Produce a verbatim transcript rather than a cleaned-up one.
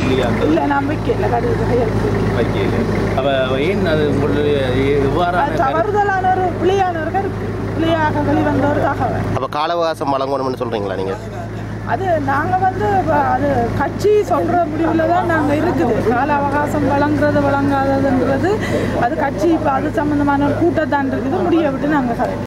இல்லையா? இல்லை நான் வைக்கல கடிதம் கையெழுத்து வைக்கல. அப்போ ஏன் அது உங்களுடைய எவ்வாறான தவறுதலான ஒரு பிள்ளையான ஒரு கருத்து பிள்ளையாக வெளிவந்த ஒரு தகவல். அப்போ கால அவகாசம் வழங்கணும்னு சொல்கிறீங்களா நீங்கள்? அது நாங்கள் வந்து அது கட்சி சொல்கிற முடிவில் தான் நாங்கள் இருக்குது. கால அவகாசம் வழங்குறது வழங்காததுன்றது அது கட்சி இப்போ அது சம்மந்தமான ஒரு கூட்டத்தான் இருக்குது முடிய விட்டு நாங்கள் கதை